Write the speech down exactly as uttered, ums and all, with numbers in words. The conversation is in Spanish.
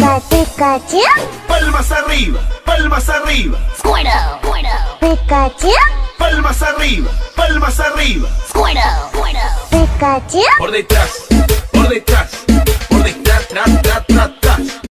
Pika, Pikachu. Palmas arriba, palmas arriba. Squirtle, Squirtle. Pikachu. Palmas arriba, palmas arriba. Squirtle, Squirtle. Pikachu. Por detrás, por detrás.